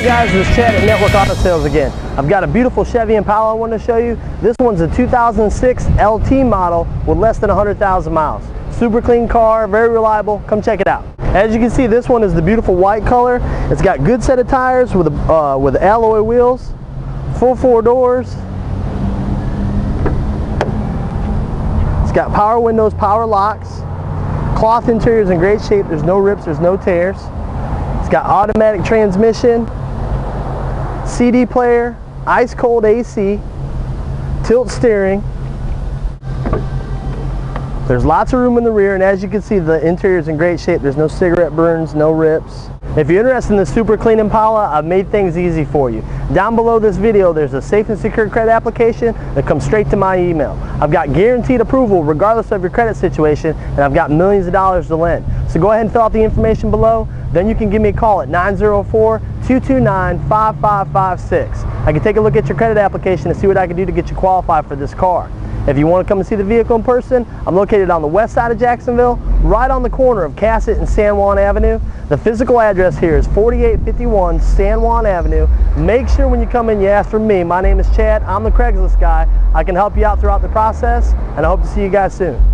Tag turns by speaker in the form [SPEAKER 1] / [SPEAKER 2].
[SPEAKER 1] Hey guys, this is Chad at Network Auto Sales again. I've got a beautiful Chevy Impala I want to show you. This one's a 2006 LT model with less than 100,000 miles. Super clean car, very reliable. Come check it out. As you can see, this one is the beautiful white color. It's got good set of tires with alloy wheels, full 4 doors. It's got power windows, power locks. Cloth interior is in great shape. There's no rips, there's no tears. It's got automatic transmission, CD player, ice cold AC, tilt steering. There's lots of room in the rear, and as you can see, the interior is in great shape. There's no cigarette burns, no rips. If you're interested in the super clean Impala, I've made things easy for you. Down below this video, there's a safe and secure credit application that comes straight to my email. I've got guaranteed approval regardless of your credit situation, and I've got millions of dollars to lend. So go ahead and fill out the information below. Then you can give me a call at 904-229-5556. I can take a look at your credit application and see what I can do to get you qualified for this car. If you want to come and see the vehicle in person, I'm located on the west side of Jacksonville, right on the corner of Cassett and San Juan Avenue. The physical address here is 4851 San Juan Avenue. Make sure when you come in you ask for me. My name is Chad. I'm the Craigslist guy. I can help you out throughout the process, and I hope to see you guys soon.